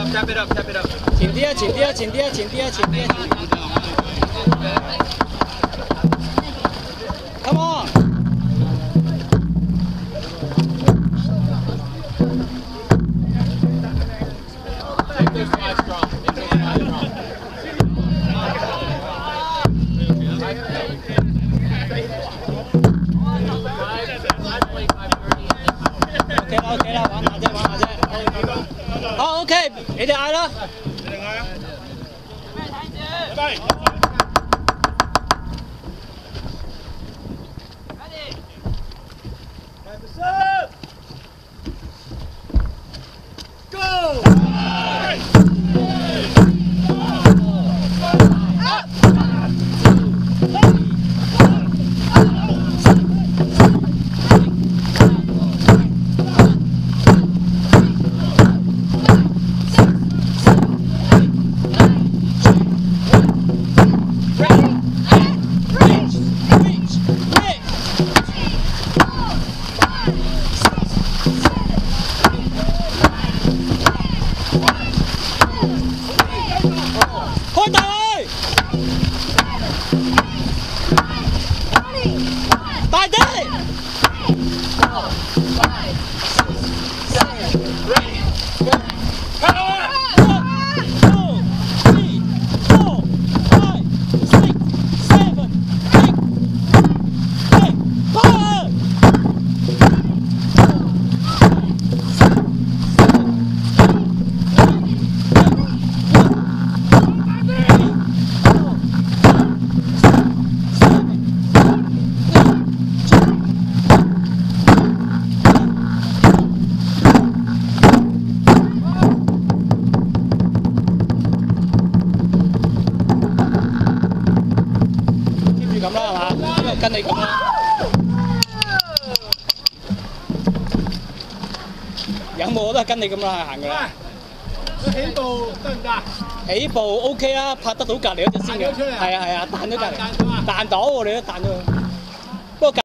Tap it up, tap it up. 前啲啊，前啲啊，前啲啊，前啲啊，前啲啊。Come on！ Make those slides strong. Make those slides strong. OK 啦，OK 啦，玩下啫，玩下啫。好 OK， 你哋嗌啦。你哋嗌啊！拜拜。咁啦，係嘛？咁就跟你咁啦。有冇我都係跟你咁啦行㗎啦。 起步得唔得？ 起步 OK 啦，拍得到隔離嗰隻先嘅。係啊係啊，彈咗隔離，彈到我哋都彈咗。